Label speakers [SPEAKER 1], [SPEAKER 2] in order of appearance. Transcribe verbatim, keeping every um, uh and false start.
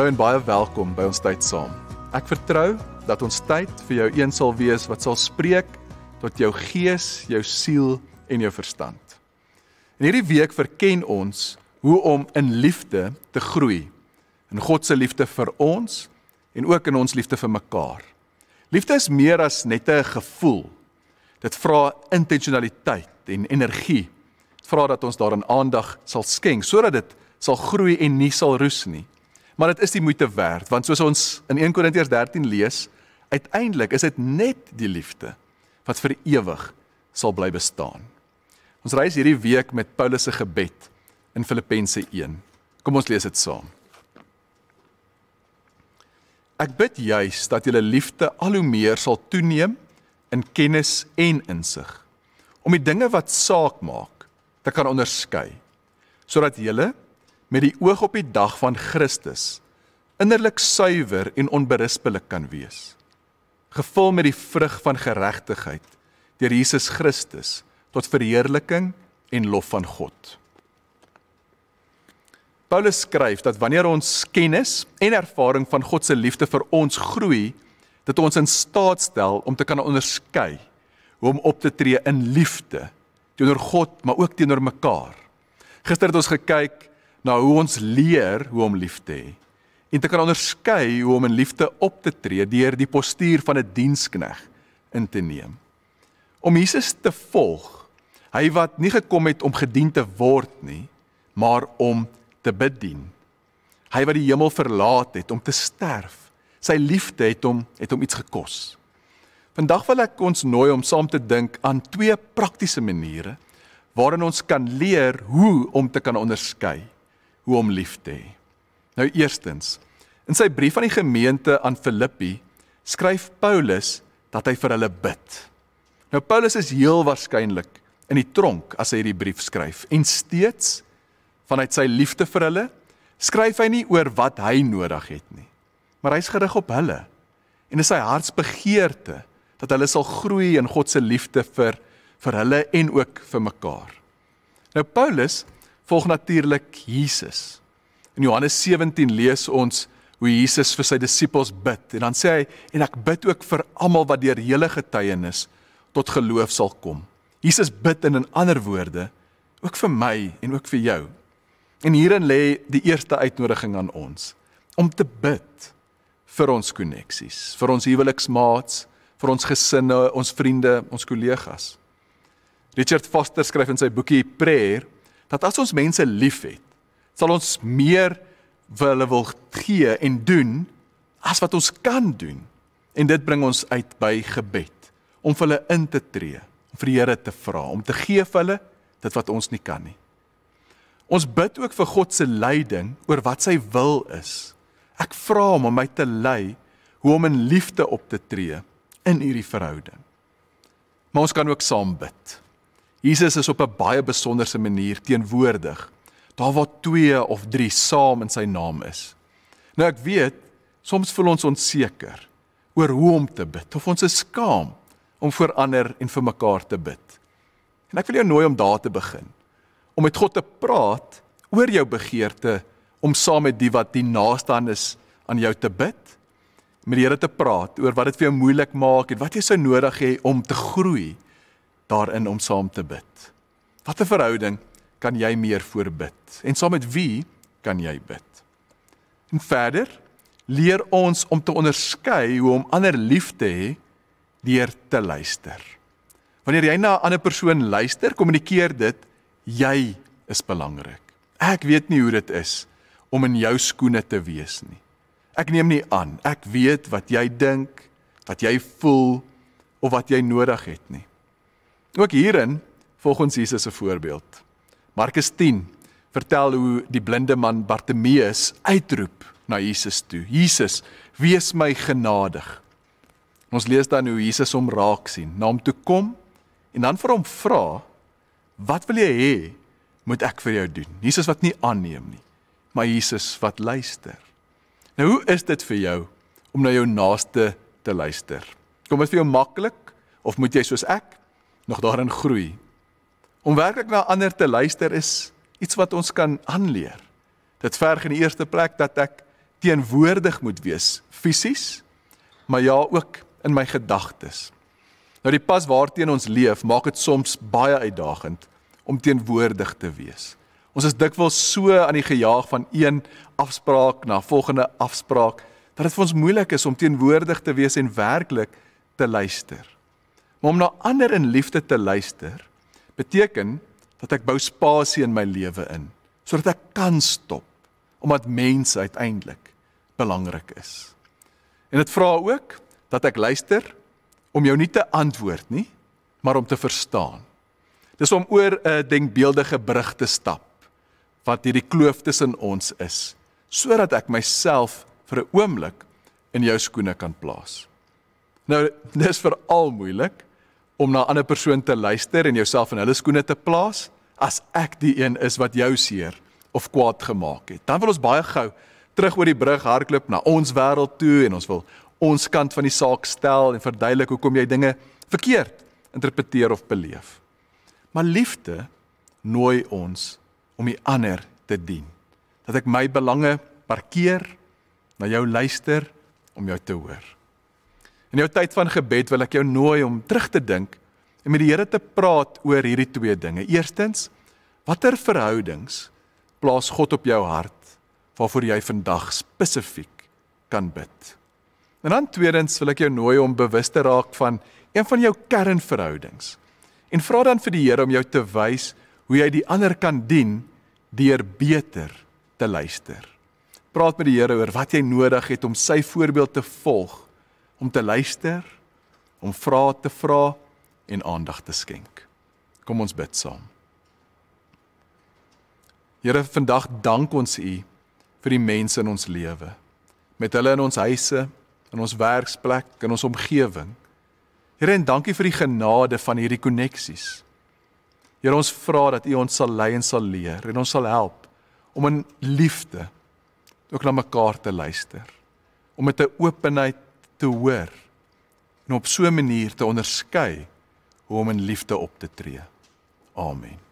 [SPEAKER 1] en baie welkom by ons tyd saam. Ek vertrou dat ons tyd vir jou een sal wees wat sal spreek tot jou gees, jou siel en jou verstand. In hierdie week verken ons hoe om in liefde te groei, in God se liefde vir ons en ook in ons liefde vir mekaar. Liefde is meer as net 'n gevoel. Dit vra intentionaliteit en energie. Dit vra dat ons daarin aandag sal skenk, sodat dit sal groei en nie sal roes nie. Maar dit is die moeite werd, want soos ons in Eerste Korintiërs dertien lees, uiteindelik is dit net die liefde wat vir ewig sal bly bestaan. Ons reis hierdie week met Paulus se gebed in Filippense een. Kom ons lees dit saam. Ek bid juis dat julle liefde al hoe meer sal toeneem in kennis en insig, om die dinge wat saak maak te kan onderskei, sodat julle met die oog op die dag van Christus innerlik suiwer en onberispelik kan wees, gevul met die vrug van geregtigheid deur Jesus Christus tot verheerliking en lof van God. Paulus skryf dat wanneer ons kennis en ervaring van God se liefde vir ons groei, dit ons in staat stel om te kan onderskei hoe om op te tree in liefde teenoor God, maar ook teenoor mekaar. Gister het ons gekyk na hoe ons leer hoe om lief te hê en te kan onderskei hoe om in liefde op te tree deur die postuur van 'n dienskneg in te neem. Om Jesus te volg, hy wat nie gekom het om gedien te word nie, maar om te bedien. Hy wat die hemel verlaat het om te sterf. Sy liefde het hom, het hom iets gekos. Vandag wil ek ons nooi om saam te dink aan twee praktiese maniere waarin ons kan leer hoe om te kan onderskei, hoe om lief te hê. Nou eerstens, in sy brief aan die gemeente aan Filippi, skryf Paulus dat hy vir hulle bid. Nou Paulus is heel waarskynlik in die tronk as hy hierdie brief skryf, en steeds, vanuit sy liefde vir hulle, skryf hy nie oor wat hy nodig het nie, maar hy is gerig op hulle, en is sy hartsbegeerte, dat hulle sal groei in God se liefde vir, vir hulle en ook vir mekaar. Nou Paulus volg natuurlik Jesus. In Johannes sewentien lees ons hoe Jesus vir sy disippels bid, en dan sê hy, en ek bid ook vir almal wat deur julle getuienis tot geloof sal kom. Jesus bid in 'n ander woorde, ook vir my en ook vir jou. En hierin lê die eerste uitnodiging aan ons, om te bid vir ons koneksies, vir ons huweliksmaats, vir ons gesinne, ons vriende, ons kollegas. Richard Foster skryf in sy boekie Preekreeks, dat as ons mense lief het, sal ons meer vir hulle wil gee en doen, as wat ons kan doen. En dit bring ons uit by gebed, om vir hulle in te tree, om vir die Here te vra, om te gee vir hulle, dit wat ons nie kan nie. Ons bid ook vir God se leiding, oor wat sy wil is. Ek vra hom om my te lei, hoe om in liefde op te tree, in hierdie verhouding. Maar ons kan ook saam bid. Jesus is op 'n baie besonderse manier teenwoordig, daar waar twee of drie saam in sy naam is. Nou ek weet, soms voel ons onseker oor hoe om te bid, of ons is skaam om voor ander en vir mekaar te bid. En ek wil jou nooi om daar te begin, om met God te praat oor jou begeerte, om saam met die wat die naaste aan is aan jou te bid, met die Here te praat oor wat dit vir jou moeilik maak, en wat jy sou nodig hê om te groei, daarin om saam te bid. Wat 'n verhouding kan jy meer voorbid? En saam met wie kan jy bid? En verder, leer ons om te onderskei hoe om ander lief te hê, deur te luister. Wanneer jy na 'n ander persoon luister, kommunikeer dit, jy is belangrik. Ek weet nie hoe dit is om in jou skoene te wees nie. Ek neem nie aan, ek weet wat jy dink, wat jy voel, of wat jy nodig het nie. Ook hierin volg ons Jesus se voorbeeld. Markus tien vertel hoe die blinde man Bartimeus uitroep na Jesus toe. Jesus, wees my genadig. Ons lees dan hoe Jesus hom raak sien, na hom toe kom, en dan vir hom vra, wat wil jy hê, moet ek vir jou doen? Jesus wat nie aanneem nie, maar Jesus wat luister. Nou hoe is dit vir jou, om na jou naaste te luister? Kom dit vir jou maklik, of moet jy soos ek, nog daarin groei? Om werklik na ander te luister is iets wat ons kan aanleer. Dit verg in die eerste plek dat ek teenwoordig moet wees, fisies, maar ja, ook in my gedagtes. Nou die pas waarteen ons leef, maak dit soms baie uitdagend om teenwoordig te wees. Ons is dikwels so aan die gejaag van een afspraak na volgende afspraak, dat dit vir ons moeilik is om teenwoordig te wees en werklik te luister. Maar om na ander in liefde te luister, beteken dat ek bou spasie in my lewe in, sodat ek kan stop, omdat mens uiteindelik belangrik is. En dit vra ook dat ek luister om jou nie te antwoord nie, maar om te verstaan. Dis om oor 'n denkbeeldige brug te stap, wat hierdie kloof tussen ons is, sodat ek myself vir 'n oomblik in jou skoene kan plaas. Nou, dis veral moeilik om na 'n ander persoon te luister en jouself in hulle skoene te plaas, as ek die een is wat jou seer of kwaad gemaak het. Dan wil ons baie gou terug oor die brug hardloop na ons wêreld toe en ons wil ons kant van die saak stel en verduidelik hoekom jy dinge verkeerd interpreteer of beleef. Maar liefde nooi ons om die ander te dien. Dat ek my belange parkeer, na jou luister, om jou te hoor. In jou tyd van gebed wil ek jou nooi om terug te dink en met die Here te praat oor hierdie twee dinge. Eerstens, watter verhoudings plaas God op jou hart, waarvoor jy vandag spesifiek kan bid? En dan tweedens wil ek jou nooi om bewus te raak van een van jou kernverhoudings. En vra dan vir die Here om jou te wys hoe jy die ander kan dien deur beter te luister. Praat met die Here oor wat jy nodig het om sy voorbeeld te volg, om te luister, om vrae te vra en aandag te skenk. Kom ons bid saam. Here, vandag dank ons U vir die mense in ons lewe, met hulle in ons huise, in ons werksplek, in ons omgewing. Here, en dankie vir die genade van hierdie koneksies. Here, ons vra dat U ons sal lei en sal leer, en ons sal help om in liefde ook na mekaar te luister, om met 'n openheid te hoor, en op so 'n manier te onderskei hoe om in liefde op te tree. Amen.